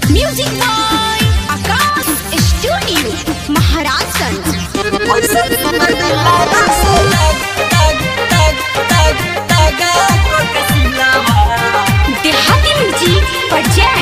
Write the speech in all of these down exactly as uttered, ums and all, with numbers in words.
Music by Akash studio Maharajganj. देहाती music पर जाए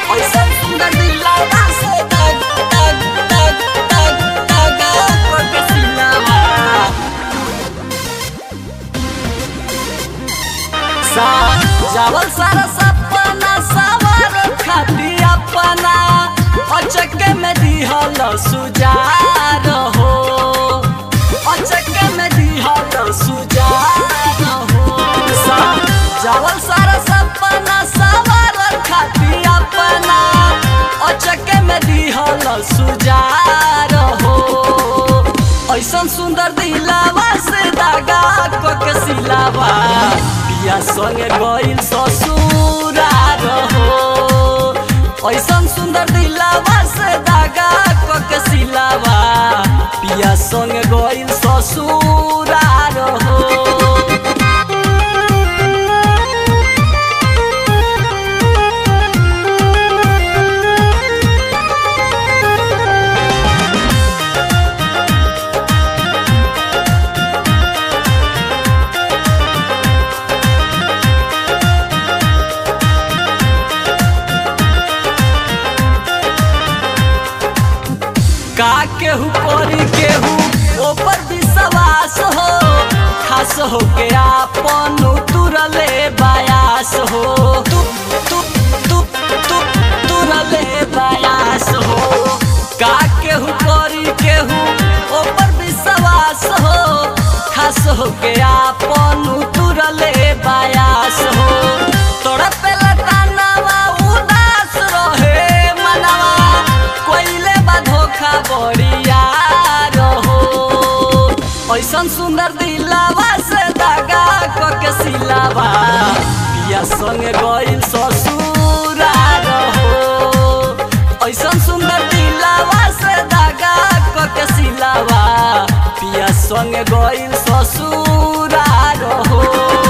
जावल सारा सपना सवार खाती अपना अचके में दिहल सुजार हो अचके में दिहल सुजार हो जावल सारा सपना सवार खाती अपना अचके में दिहल सुजार हो ऐसन सुंदर दिलावा से दागा के सिलावा पिया संगे गइल ससुरार हो ऐसन सुंदर दिलावा से दागा के सिलावा पिया संगे गइल ससुरार हो। का केहू परी केहू ऊपर विश्वास हो खास हो के आपन तुरले बायास हो तू तू तू तू तुरले बायास हो का केहू परी केहू ऊपर विश्वास हो खास हो के आपन तुरले बायास हो तोड़ा पे लतानावा उदास रहे मनवा कोइले धोखा बढ़िया रहो ऐसन सुंदर दिलावा से दागा के सिलावा पिया संगे गइल ससुरार हो ऐसन सुंदर दिलावा से दागा के सिलावा पिया संगे गइल ससुरार हो।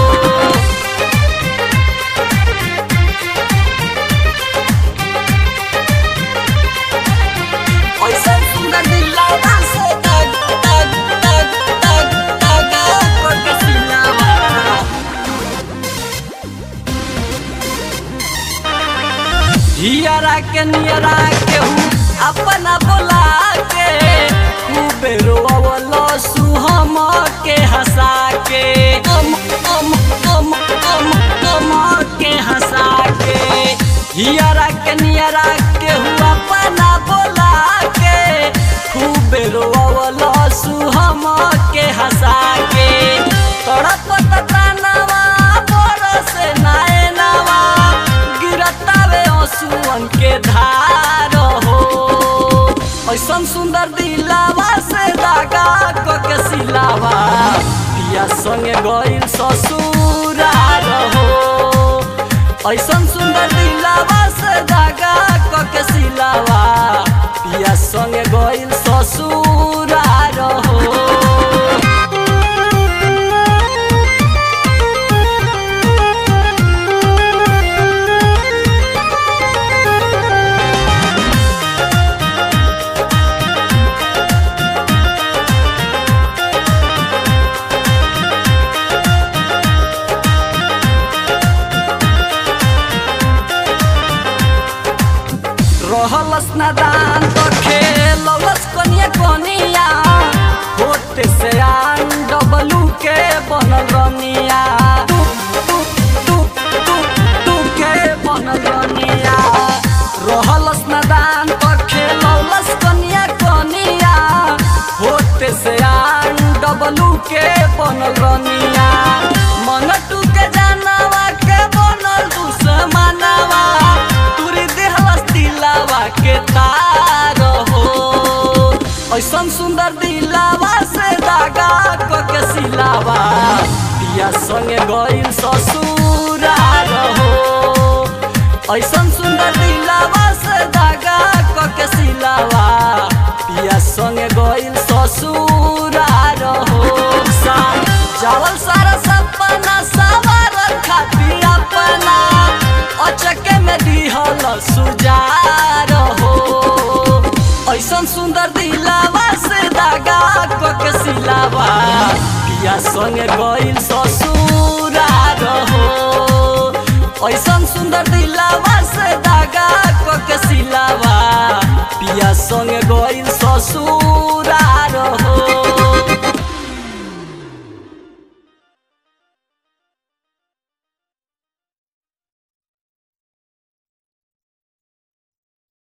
हियरा के नियरा केहू अपना बोला के खूबे रोवल सुहम के हंसा के अम अम अम अम अम के हंसा के हियरा के नियरा केहू अपना बोला के खूबे रोवल सुहम के हंसा के तड़प तनावा बरस नैनवा गिरतावे सुवन के धार हो ऐसन सुंदर दिलावा से दागा के सिलावा पिया संगे गइल ससुरार हो ऐसन सुंदर दिलावा से दागा के सिलावा पिया संगे गइल ससुरार हो। रहलस नादान तो खेललस कनिया कनिया होते से आन डबलू के बनल रनिया तू तू तू तू तू के बनल रनिया रहलस नादान तो खेललस कनिया कनिया होते से आन डबलू के बनल रनिया मन टू के जानवा के बनल दुश्मनवा तुरी देहलस दिलावा के तार हो ऐसन सुंदर दिलावा से दागा के सिलावा पिया संगे गइल ससुरार हो ऐसन सुंदर दिलावा से दागा के सिलावा पिया संगे गइल ससुरार हो जावल सारा सपना सवार खाती अपना अचके में दिहल सुजार दिलावा से दागा कके सिलावा पिया संगे गइल ससुरा रहो ऐसन सुंदर दिलावा से दागा कके सिलावा पिया संगे गइल ससुरा रहो